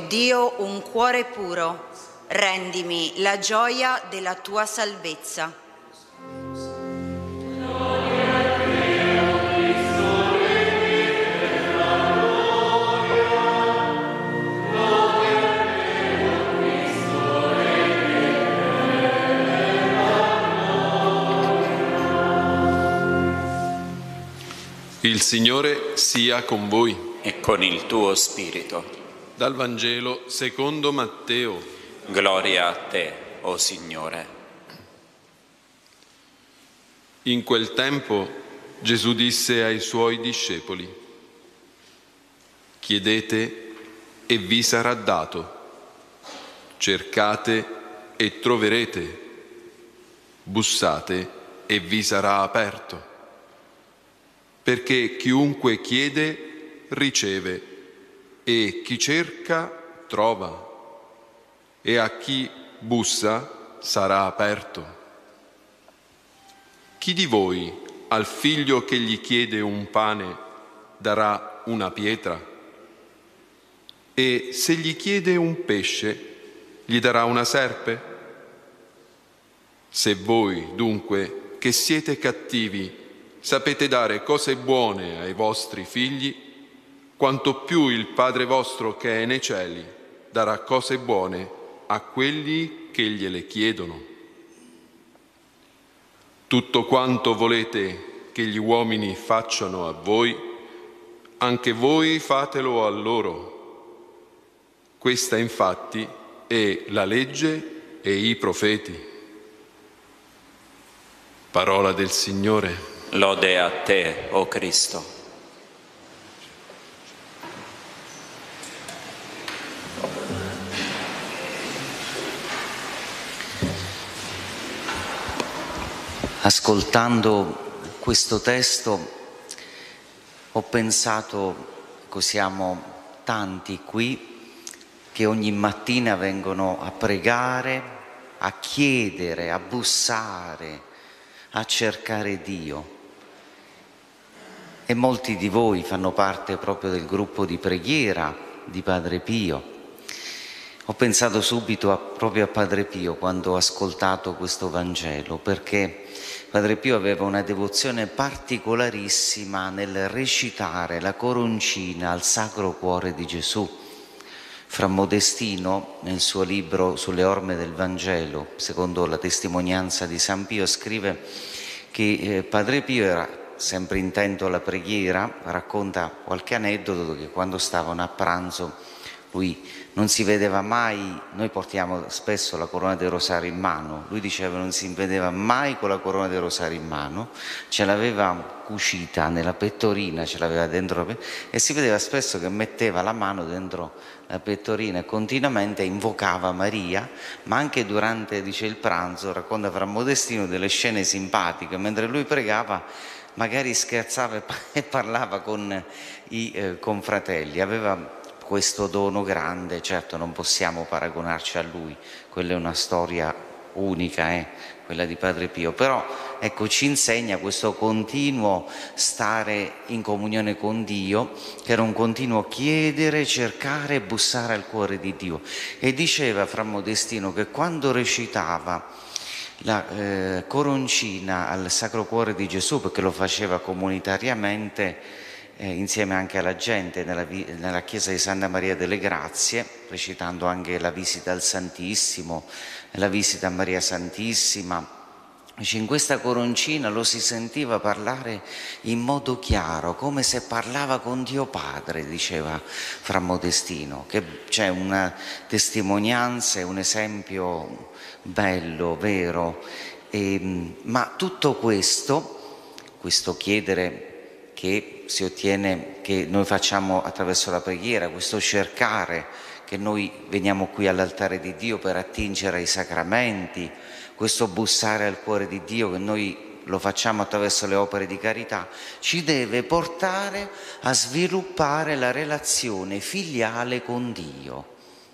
Dio, un cuore puro, rendimi la gioia della tua salvezza. Il Signore sia con voi. E con il tuo spirito. Dal Vangelo secondo Matteo. Gloria a te, o Signore. In quel tempo Gesù disse ai suoi discepoli: chiedete e vi sarà dato, cercate e troverete, bussate e vi sarà aperto. Perché chiunque chiede riceve, e chi cerca trova, e a chi bussa sarà aperto. Chi di voi al figlio che gli chiede un pane darà una pietra? E se gli chiede un pesce, gli darà una serpe? Se voi, dunque, che siete cattivi, sapete dare cose buone ai vostri figli, quanto più il Padre vostro che è nei cieli darà cose buone a quelli che gliele chiedono. Tutto quanto volete che gli uomini facciano a voi, anche voi fatelo a loro. Questa infatti è la legge e i profeti. Parola del Signore. Lode a te, o Cristo. Ascoltando questo testo ho pensato che siamo tanti qui che ogni mattina vengono a pregare, a chiedere, a bussare, a cercare Dio. E molti di voi fanno parte proprio del gruppo di preghiera di Padre Pio. Ho pensato subito proprio a Padre Pio quando ho ascoltato questo Vangelo, perché Padre Pio aveva una devozione particolarissima nel recitare la coroncina al Sacro Cuore di Gesù. Fra Modestino, nel suo libro Sulle orme del Vangelo, secondo la testimonianza di San Pio, scrive che Padre Pio era sempre intento alla preghiera. Racconta qualche aneddoto che quando stavano a pranzo lui non si vedeva mai, noi portiamo spesso la corona del rosario in mano, lui diceva non si vedeva mai con la corona del rosario in mano, ce l'aveva cucita nella pettorina, ce l'aveva dentro e si vedeva spesso che metteva la mano dentro la pettorina e continuamente invocava Maria, ma anche durante, dice, il pranzo, racconta Fra Modestino delle scene simpatiche, mentre lui pregava magari scherzava e parlava con i confratelli, aveva questo dono grande. Certo non possiamo paragonarci a lui, quella è una storia unica, quella di Padre Pio, però ecco ci insegna questo continuo stare in comunione con Dio, che era un continuo chiedere, cercare e bussare al cuore di Dio. E diceva Fra Modestino che quando recitava la coroncina al Sacro Cuore di Gesù, perché lo faceva comunitariamente insieme anche alla gente nella chiesa di Santa Maria delle Grazie, recitando anche la visita al Santissimo, la visita a Maria Santissima. In questa coroncina lo si sentiva parlare in modo chiaro, come se parlava con Dio Padre, diceva Fra Modestino, che c'è una testimonianza e un esempio bello, vero, ma tutto questo chiedere che si ottiene, che noi facciamo attraverso la preghiera, questo cercare, che noi veniamo qui all'altare di Dio per attingere ai sacramenti, questo bussare al cuore di Dio che noi lo facciamo attraverso le opere di carità, ci deve portare a sviluppare la relazione filiale con Dio.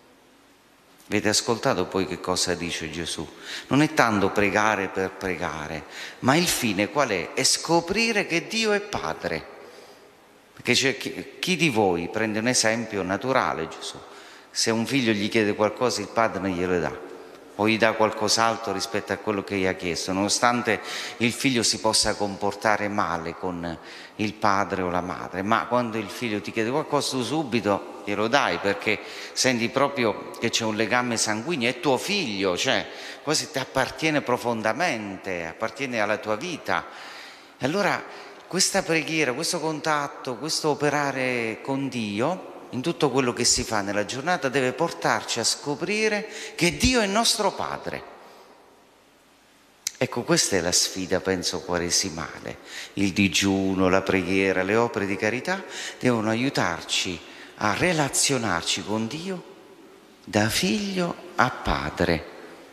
Avete ascoltato poi che cosa dice Gesù? Non è tanto pregare per pregare, ma il fine qual è? È scoprire che Dio è Padre. Perché c'è chi di voi, prende un esempio naturale Gesù, Se un figlio gli chiede qualcosa, il padre non glielo dà, o gli dà qualcos'altro rispetto a quello che gli ha chiesto, nonostante il figlio si possa comportare male con il padre o la madre. Ma quando il figlio ti chiede qualcosa, tu subito glielo dai, perché senti proprio che c'è un legame sanguigno, è tuo figlio, cioè quasi ti appartiene profondamente, appartiene alla tua vita. E allora questa preghiera, questo contatto, questo operare con Dio in tutto quello che si fa nella giornata deve portarci a scoprire che Dio è nostro Padre. Ecco, questa è la sfida, penso, quaresimale. Il digiuno, la preghiera, le opere di carità devono aiutarci a relazionarci con Dio da figlio a padre.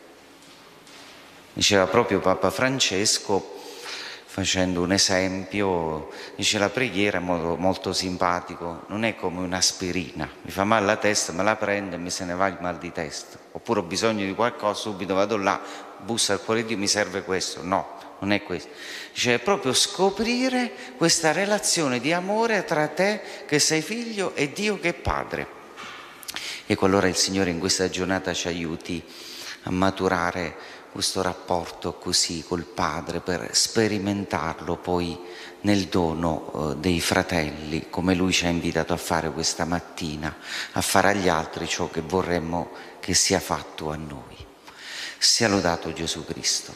Diceva proprio Papa Francesco, facendo un esempio, dice: la preghiera, in modo molto simpatico, non è come un'aspirina, mi fa male la testa, me la prendo e mi se ne va il mal di testa, oppure ho bisogno di qualcosa, subito vado là, busso al cuore di Dio, mi serve questo. No, non è questo. Dice: è proprio scoprire questa relazione di amore tra te che sei figlio e Dio che è padre. Ecco, allora il Signore in questa giornata ci aiuti a maturare questo rapporto così col Padre, per sperimentarlo poi nel dono dei fratelli, come Lui ci ha invitato a fare questa mattina, a fare agli altri ciò che vorremmo che sia fatto a noi. Sia lodato Gesù Cristo.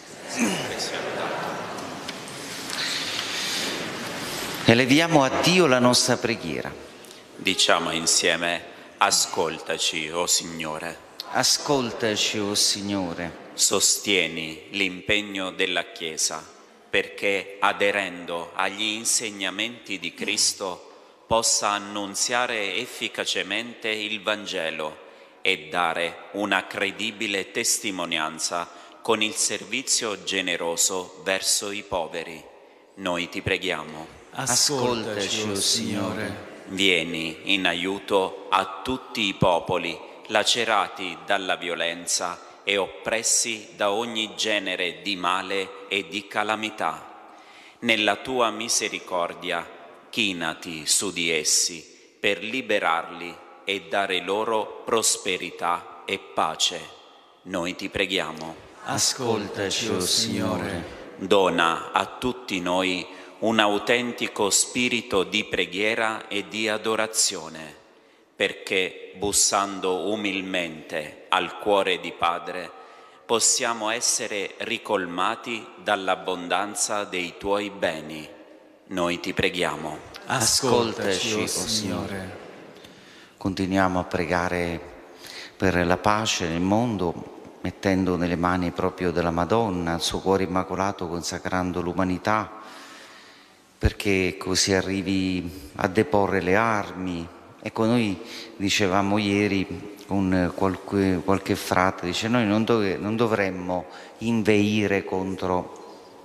Eleviamo a Dio la nostra preghiera. Diciamo insieme: ascoltaci, o Signore. Ascoltaci, o Signore. Sostieni l'impegno della Chiesa perché, aderendo agli insegnamenti di Cristo, possa annunziare efficacemente il Vangelo e dare una credibile testimonianza con il servizio generoso verso i poveri. Noi ti preghiamo. Ascoltaci, o Signore. Vieni in aiuto a tutti i popoli lacerati dalla violenza e oppressi da ogni genere di male e di calamità. Nella tua misericordia chinati su di essi per liberarli e dare loro prosperità e pace. Noi ti preghiamo. Ascoltaci, o Signore. Dona a tutti noi un autentico spirito di preghiera e di adorazione, perché, bussando umilmente al cuore di Padre, possiamo essere ricolmati dall'abbondanza dei Tuoi beni. Noi ti preghiamo. Ascoltaci, o Signore. Continuiamo a pregare per la pace nel mondo, mettendo nelle mani proprio della Madonna il suo cuore immacolato, consacrando l'umanità, perché così arrivi a deporre le armi. Ecco, noi dicevamo ieri con qualche frate, dice: noi non dovremmo inveire contro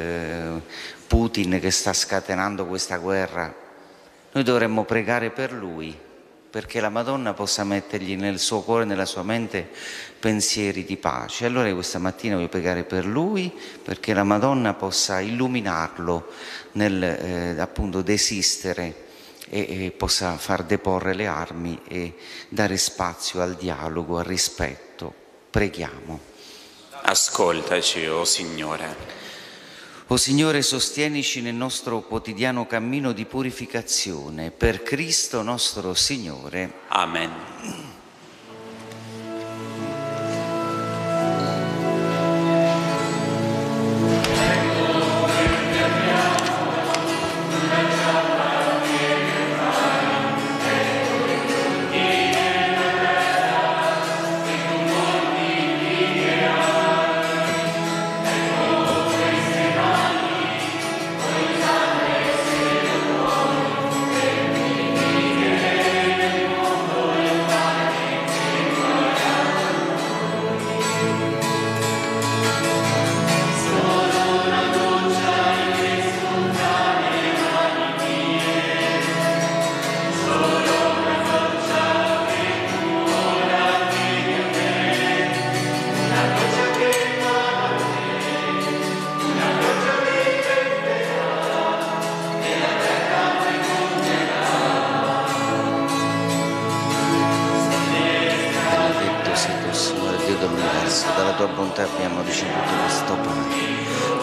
Putin che sta scatenando questa guerra, noi dovremmo pregare per lui, perché la Madonna possa mettergli nel suo cuore, nella sua mente, pensieri di pace. Allora questa mattina voglio pregare per lui, perché la Madonna possa illuminarlo nel appunto desistere e possa far deporre le armi e dare spazio al dialogo, al rispetto. Preghiamo. Ascoltaci, o Signore. O Signore, sostienici nel nostro quotidiano cammino di purificazione, per Cristo nostro Signore. Amen.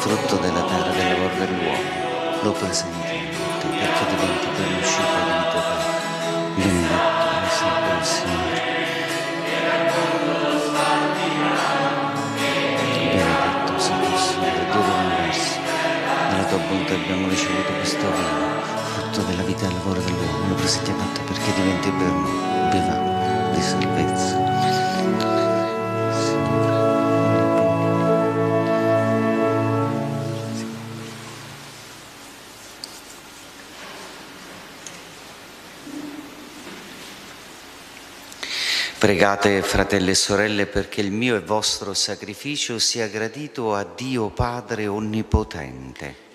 frutto della terra, del lavoro dell'uomo, lo presentiamo a te, perché diventi per noi cibo di vita eterna. Benedetto sempre il Signore. Benedetto sempre il Signore, Dio dell'universo. Nella tua bontà abbiamo ricevuto questo vino, frutto della vita e del lavoro dell'uomo, lo presentiamo a te perché diventi per noi bevamo di salvezza. Pregate, fratelli e sorelle, perché il mio e vostro sacrificio sia gradito a Dio Padre Onnipotente.